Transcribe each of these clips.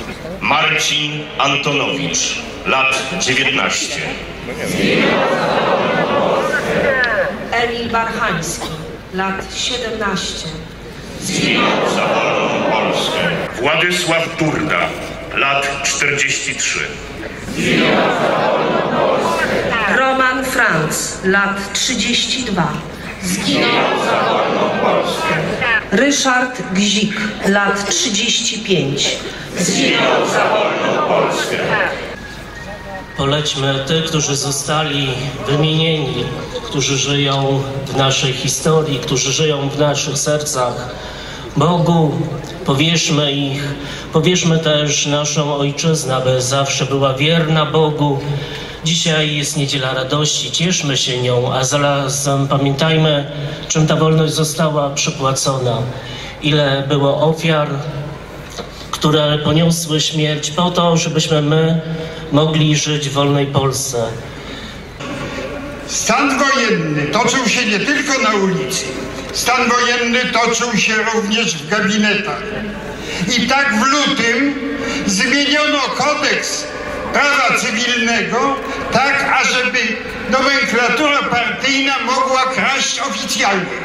Marcin Antonowicz, lat 19. Emil Barchański, lat 17. Zginął za wolną Polskę. Władysław Durda, lat 43. Zginął za wolną Polskę. Roman Franz, lat 32. Zginął za wolną Polskę. Ryszard Gzik, lat 35. Zginął za wolną Polskę. Polećmy tych, którzy zostali wymienieni, którzy żyją w naszej historii, którzy żyją w naszych sercach. Bogu powierzmy ich, powierzmy też naszą ojczyznę, aby zawsze była wierna Bogu. Dzisiaj jest Niedziela Radości, cieszmy się nią, a zarazem pamiętajmy, czym ta wolność została przypłacona. Ile było ofiar, które poniosły śmierć po to, żebyśmy my mogli żyć w wolnej Polsce. Stan wojenny toczył się nie tylko na ulicy. Stan wojenny toczył się również w gabinetach. I tak w lutym zmieniono kodeks prawa cywilnego, tak ażeby nomenklatura partyjna mogła kraść oficjalnie.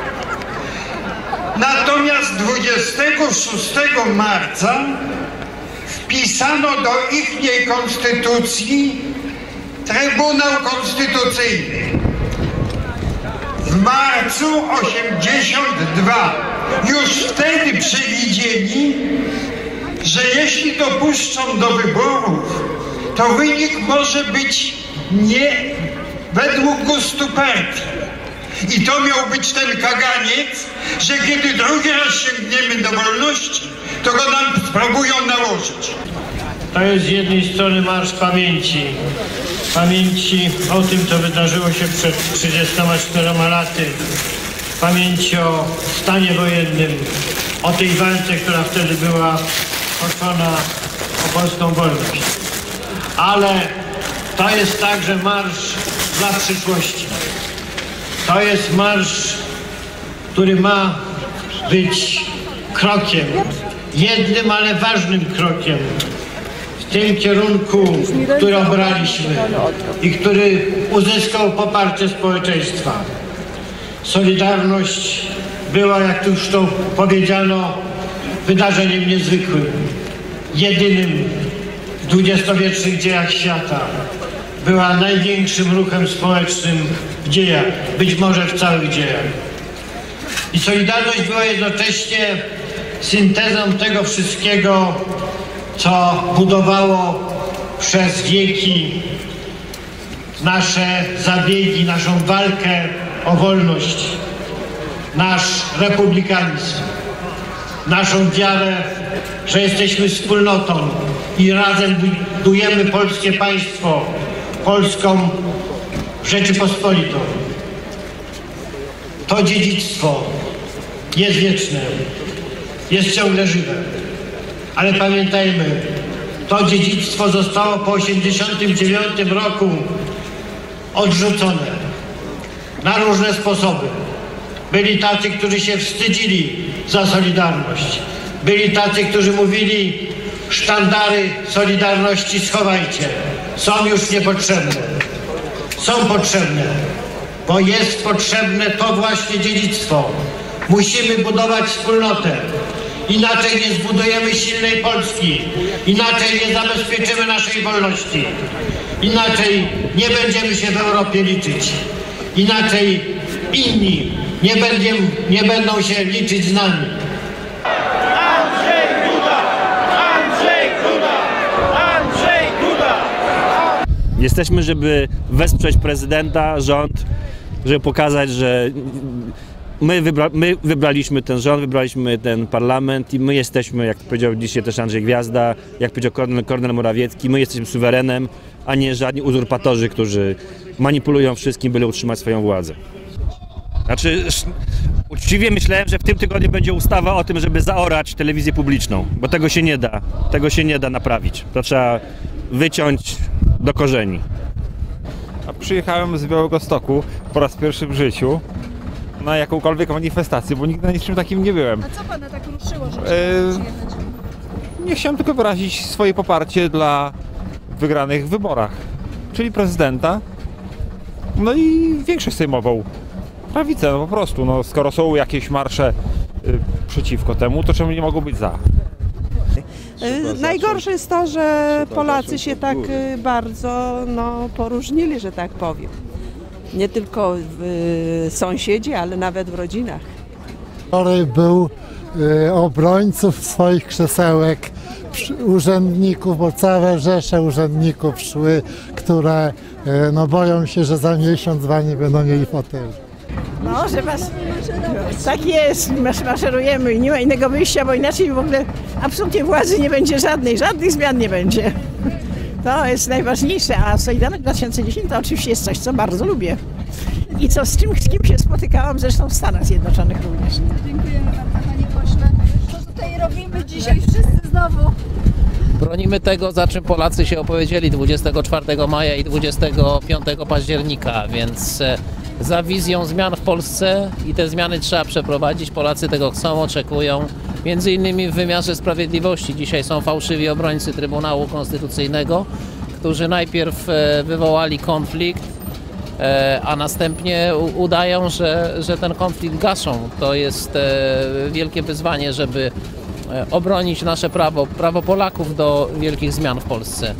Natomiast 26 marca wpisano do ichniej konstytucji Trybunał Konstytucyjny. W marcu 82 już wtedy przewidzieli, że jeśli dopuszczą do wyborów, to wynik może być nie według gustu partii. I to miał być ten kaganiec, że kiedy drugi raz sięgniemy do wolności, to go nam spróbują nałożyć. To jest z jednej strony marsz pamięci. Pamięci o tym, co wydarzyło się przed 34 laty. Pamięci o stanie wojennym, o tej walce, która wtedy była toczona o polską wolność. Ale to jest także marsz dla przyszłości. To jest marsz, który ma być krokiem, jednym, ale ważnym krokiem w tym kierunku, który obraliśmy i który uzyskał poparcie społeczeństwa. Solidarność była, jak tu już to powiedziano, wydarzeniem niezwykłym, jedynym w dwudziestowiecznych dziejach świata. Była największym ruchem społecznym w dziejach, być może w całych dziejach. I Solidarność była jednocześnie syntezą tego wszystkiego, co budowało przez wieki nasze zabiegi, naszą walkę o wolność, nasz republikanizm, naszą wiarę, że jesteśmy wspólnotą i razem budujemy polskie państwo, polską Rzeczypospolitą. To dziedzictwo jest wieczne, jest ciągle żywe. Ale pamiętajmy, to dziedzictwo zostało po 1989 roku odrzucone na różne sposoby. Byli tacy, którzy się wstydzili za Solidarność. Byli tacy, którzy mówili: sztandary Solidarności schowajcie, są już niepotrzebne. Są potrzebne, bo jest potrzebne to właśnie dziedzictwo. Musimy budować wspólnotę. Inaczej nie zbudujemy silnej Polski. Inaczej nie zabezpieczymy naszej wolności. Inaczej nie będziemy się w Europie liczyć. Inaczej inni nie będą się liczyć z nami. Andrzej Duda! Andrzej Duda! Andrzej Duda! Jesteśmy, żeby wesprzeć prezydenta, rząd, żeby pokazać, że my wybraliśmy ten rząd, wybraliśmy ten parlament i my jesteśmy, jak powiedział dzisiaj też Andrzej Gwiazda, jak powiedział Kornel Morawiecki, my jesteśmy suwerenem, a nie żadni uzurpatorzy, którzy manipulują wszystkim, byle utrzymać swoją władzę. Znaczy, uczciwie myślałem, że w tym tygodniu będzie ustawa o tym, żeby zaorać telewizję publiczną, bo tego się nie da naprawić. To trzeba wyciąć do korzeni. A przyjechałem z Białegostoku po raz pierwszy w życiu na jakąkolwiek manifestację, bo nigdy na niczym takim nie byłem. A co pana tak ruszyło, że przyjechać? nie chciałem tylko wyrazić swoje poparcie dla wygranych w wyborach, czyli prezydenta, no i większość sejmową. Prawicę, no po prostu, no skoro są jakieś marsze przeciwko temu, to czemu nie mogą być za? Najgorsze jest to, że Polacy się tak bardzo poróżnili, że tak powiem. Nie tylko sąsiedzi, ale nawet w rodzinach. Wczoraj był obrońców swoich krzesełek, urzędników, bo całe rzesze urzędników szły, które boją się, że za miesiąc nie będą mieli foteli. No, że tak jest, maszerujemy i nie ma innego wyjścia, bo inaczej w ogóle absolutnie władzy nie będzie żadnych zmian nie będzie. To jest najważniejsze, a Solidarność 2010 to oczywiście jest coś, co bardzo lubię. I z kim się spotykałam, zresztą w Stanach Zjednoczonych również. Dziękujemy bardzo, panie pośle. Co tutaj robimy dzisiaj wszyscy znowu? Bronimy tego, za czym Polacy się opowiedzieli 24 maja i 25 października, więc za wizją zmian w Polsce i te zmiany trzeba przeprowadzić. Polacy tego chcą, oczekują. Między innymi w wymiarze sprawiedliwości. Dzisiaj są fałszywi obrońcy Trybunału Konstytucyjnego, którzy najpierw wywołali konflikt, a następnie udają, że ten konflikt gaszą. To jest wielkie wyzwanie, żeby obronić nasze prawo Polaków do wielkich zmian w Polsce.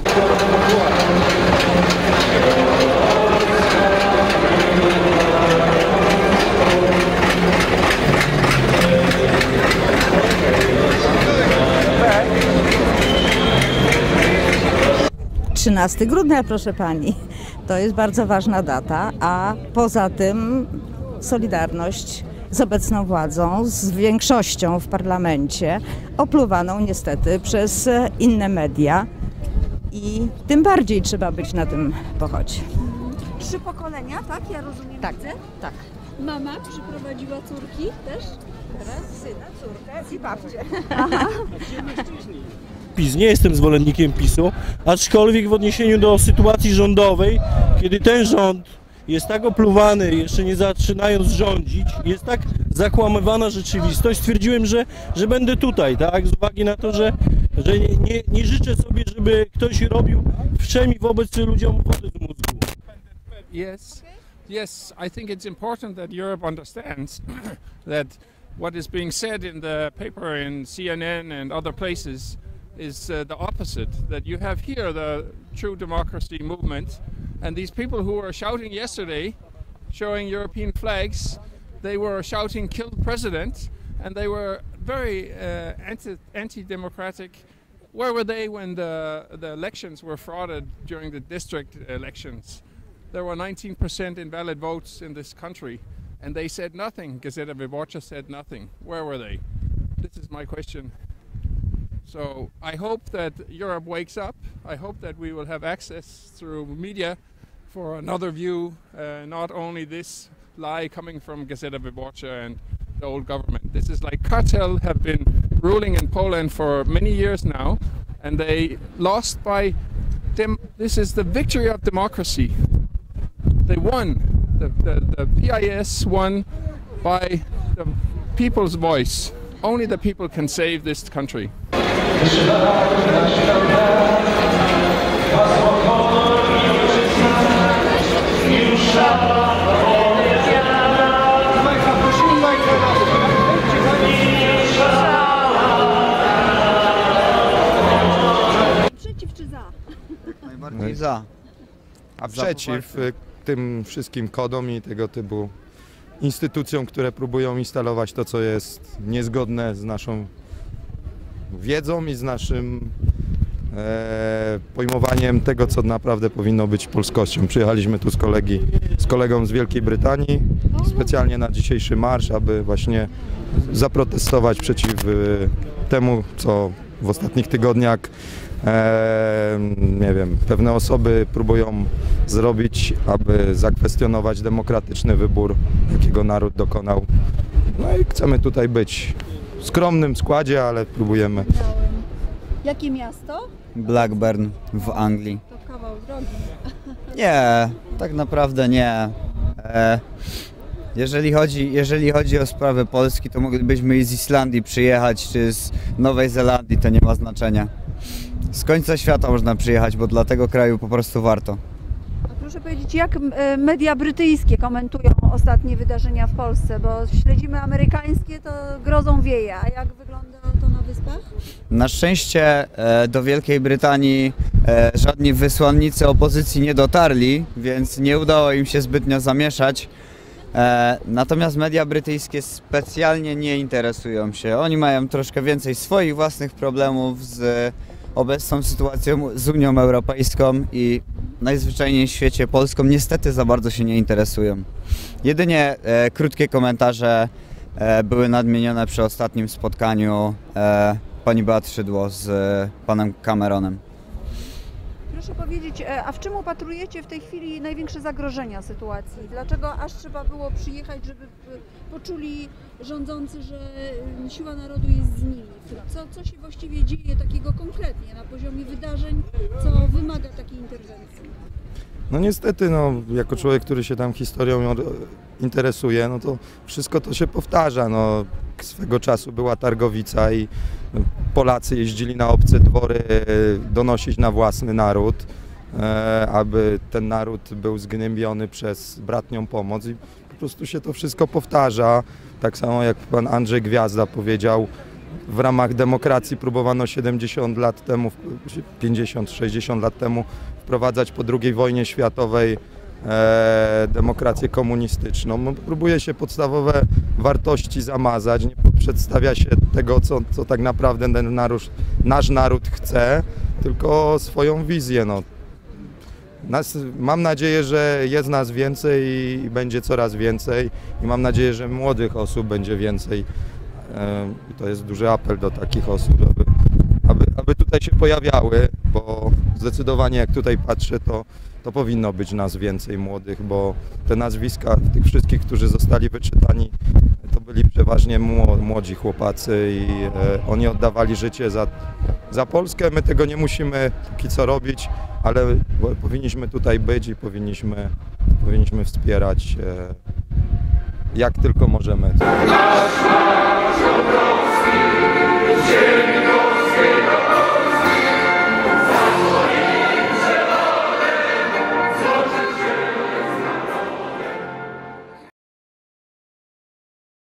Trzynasty grudnia, proszę pani. To jest bardzo ważna data, a poza tym Solidarność z obecną władzą, z większością w parlamencie, opluwaną niestety przez inne media i tym bardziej trzeba być na tym pochodzie. 3 pokolenia, tak? Ja rozumiem, Tak, widzę? tak. Mama przyprowadziła córki też? Teraz syna, córkę i babcię. PiS. Nie jestem zwolennikiem PiS-u, aczkolwiek w odniesieniu do sytuacji rządowej, kiedy ten rząd jest tak opluwany, jeszcze nie zaczynając rządzić, jest tak zakłamywana rzeczywistość, stwierdziłem, że będę tutaj, tak, z uwagi na to, że nie życzę sobie, żeby ktoś robił wszemi wobec ludziom wodę z mózgu. Yes, I think it's important that Europe understands that what is being said in the paper in CNN and other places is the opposite, that you have here the true democracy movement, and these people who were shouting yesterday, showing European flags, they were shouting "kill the president," and they were very anti-democratic. Where were they when the elections were frauded during the district elections? There were 19% invalid votes in this country, and they said nothing. Gazeta Wyborcza said nothing. Where were they? This is my question. So I hope that Europe wakes up. I hope that we will have access through media for another view, not only this lie coming from Gazeta Wyborcza and the old government. This is like cartel have been ruling in Poland for many years now, and they lost by this is the victory of democracy. They won. The PIS won by the people's voice. Only the people can save this country. Przeciw czy za? Najbardziej za. A przeciw tym wszystkim kodom i tego typu instytucjom, które próbują instalować to, co jest niezgodne z naszą wiedzą i z naszym pojmowaniem tego, co naprawdę powinno być polskością. Przyjechaliśmy tu z kolegą z Wielkiej Brytanii specjalnie na dzisiejszy marsz, aby właśnie zaprotestować przeciw temu, co w ostatnich tygodniach nie wiem, pewne osoby próbują zrobić, aby zakwestionować demokratyczny wybór, jakiego naród dokonał. No i chcemy tutaj być w skromnym składzie, ale próbujemy. Jakie miasto? Blackburn w Anglii. To kawał drogi. Nie, tak naprawdę nie. Jeżeli chodzi o sprawę Polski, to moglibyśmy i z Islandii przyjechać, czy z Nowej Zelandii, to nie ma znaczenia. Z końca świata można przyjechać, bo dla tego kraju po prostu warto. A proszę powiedzieć, jak media brytyjskie komentują ostatnie wydarzenia w Polsce, bo śledzimy amerykańskie, to grozą wieje, a jak wygląda to na Wyspach? Na szczęście do Wielkiej Brytanii żadni wysłannicy opozycji nie dotarli, więc nie udało im się zbytnio zamieszać. Natomiast media brytyjskie specjalnie nie interesują się. Oni mają troszkę więcej swoich własnych problemów z obecną sytuacją z Unią Europejską i najzwyczajniej w świecie Polską niestety za bardzo się nie interesują. Jedynie krótkie komentarze były nadmienione przy ostatnim spotkaniu pani Beaty Szydło z panem Cameronem. Proszę powiedzieć, a w czym upatrujecie w tej chwili największe zagrożenia sytuacji? Dlaczego aż trzeba było przyjechać, żeby poczuli rządzący, że siła narodu jest z nimi? Co się właściwie dzieje takiego konkretnie na poziomie wydarzeń, co wymaga takiej interwencji? No niestety, no, jako człowiek, który się tam historią interesuje, no to wszystko to się powtarza. No, swego czasu była targowica i Polacy jeździli na obce dwory donosić na własny naród, aby ten naród był zgnębiony przez bratnią pomoc i po prostu się to wszystko powtarza. Tak samo jak pan Andrzej Gwiazda powiedział, w ramach demokracji próbowano 70 lat temu, 50-60 lat temu wprowadzać po II wojnie światowej demokrację komunistyczną. No, próbuje się podstawowe wartości zamazać, nie przedstawia się tego, co tak naprawdę ten nasz naród chce, tylko swoją wizję. No. Mam nadzieję, że jest nas więcej i będzie coraz więcej i mam nadzieję, że młodych osób będzie więcej. To jest duży apel do takich osób, aby tutaj się pojawiały, bo zdecydowanie jak tutaj patrzę, to powinno być nas więcej młodych, bo te nazwiska tych wszystkich, którzy zostali wyczytani, to byli przeważnie młodzi chłopacy i oni oddawali życie za Polskę. My tego nie musimy póki co robić, ale powinniśmy tutaj być i powinniśmy wspierać jak tylko możemy. Nasz Dąbrowski,